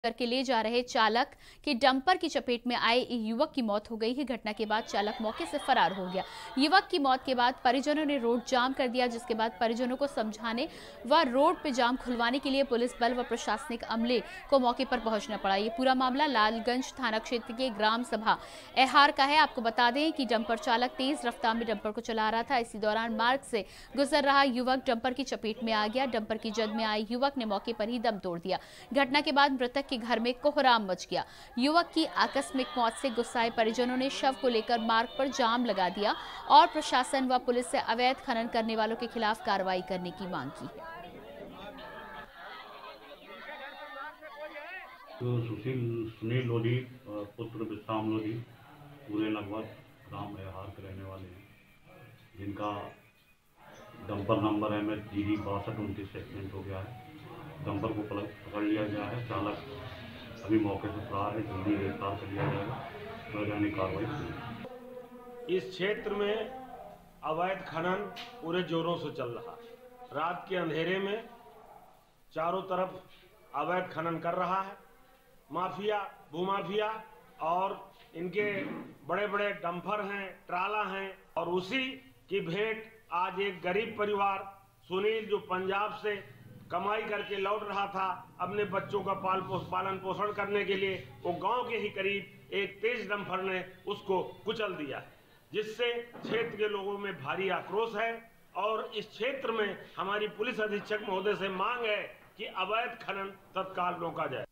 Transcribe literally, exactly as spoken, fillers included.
करके ले जा रहे चालक के डंपर की चपेट में आए युवक की मौत हो गई है। घटना के बाद चालक मौके से फरार हो गया। युवक की मौत के बाद परिजनों ने रोड जाम कर दिया, जिसके बाद परिजनों को समझाने व रोड पे जाम खुलवाने के लिए पुलिस बल व प्रशासनिक अमले को मौके पर पहुंचना पड़ा। ये पूरा मामला लालगंज थाना क्षेत्र के ग्राम सभा एहार का है। आपको बता दें कि डंपर चालक तेज रफ्तार में डंपर को चला रहा था। इसी दौरान मार्ग से गुजर रहा युवक डंपर की चपेट में आ गया। डंपर की जद में आए युवक ने मौके पर ही दम तोड़ दिया। घटना के बाद मृतक के घर में कोहराम मच गया। युवक की आकस्मिक मौत से गुस्साए परिजनों ने शव को लेकर मार्ग पर जाम लगा दिया और प्रशासन व पुलिस से अवैध खनन करने वालों के खिलाफ कार्रवाई करने की मांग की है। तो सुशील सुनील लोधी पुत्र विश्राम लोधी पूरे लगभग ग्राम एहार के रहने वाले हैं, जिनका dumper number M H G D बासठ उनतीस एक्सीडेंट हो गया है। डंपर को पकड़ लिया गया है। चालक अभी मौके से फरार है। जल्दी गिरफ्तार कर लिया जाएगा, वैधानिक कार्रवाई। इस क्षेत्र में अवैध खनन पूरे जोरों से चल रहा है। रात के अंधेरे में चारों तरफ अवैध खनन कर रहा है माफिया, भूमाफिया, और इनके बड़े बड़े डंपर हैं, ट्राला हैं, और उसी की भेंट आज एक गरीब परिवार सुनील, जो पंजाब से कमाई करके लौट रहा था अपने बच्चों का पाल पोष पालन पोषण करने के लिए, वो गांव के ही करीब एक तेज डंपर ने उसको कुचल दिया, जिससे क्षेत्र के लोगों में भारी आक्रोश है। और इस क्षेत्र में हमारी पुलिस अधीक्षक महोदय से मांग है कि अवैध खनन तत्काल रोका जाए।